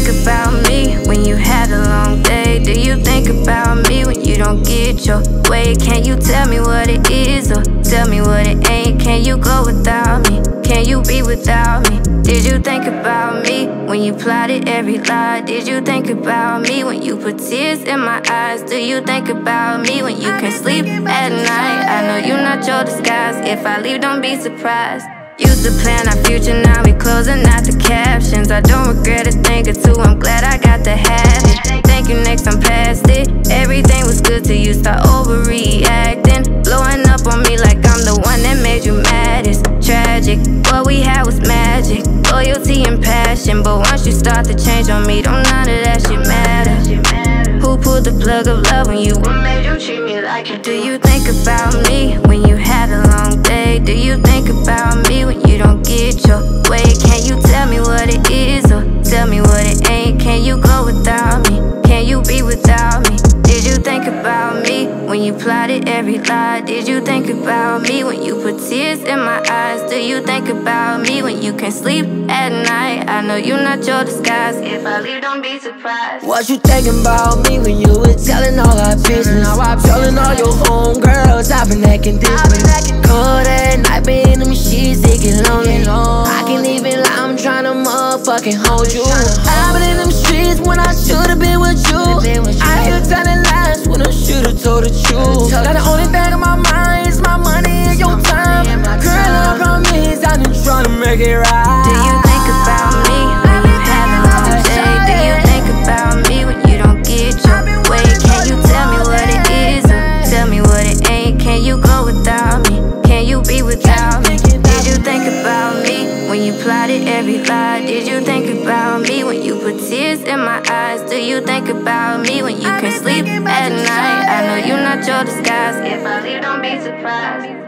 think about me when you had a long day? Do you think about me when you don't get your way? Can you tell me what it is or tell me what it ain't? Can you go without me? Can you be without me? Did you think about me when you plotted every lie? Did you think about me when you put tears in my eyes? Do you think about me when you can sleep at night? I know you're not your disguise. If I leave, don't be surprised. Used to plan our future, now we closing out the captions. I don't regret a thing or two, I'm glad I got to have it. Thank you, next I'm past it. Everything was good till you start overreacting, blowing up on me like I'm the one that made you mad. It's tragic, what we had was magic, loyalty and passion. But once you start to change on me, don't none of that shit matter. Who pulled the plug of love on you? What made you treat me like you do? Do you think about me when you had a long day? Do you think about me when you don't get your way? Can you tell me what it is or tell me what it ain't? Can you go without me? Can you be without me? Did you think about me when you plotted every lie? Did you think about me when you put tears in my eyes? Do you think about me when you can sleep at night? I know you're not your disguise. If I leave, don't be surprised. What you thinking about me when you were telling all our business? Telling all your homegirls I've been acting different. Cold at night, been in them sheets, they get lonely. I can't even lie, I'm tryna motherfucking hold you. I've been in them streets when I should've been with you. I hear telling lies when I should've told the truth. Now the only thing on my mind is my money and your time. Girl, I promise I've been tryna make it right. Do you think about me when you have a long day? Do you think about me when you don't get your way? Can you tell me what it is or tell me what it ain't? Can you go without me? Can you be without me? Did you think about me when you plotted every lie? Did you think about me when you put tears in my eyes? Do you think about me when you can sleep at night? I know you're not your disguise. If I leave, don't be surprised.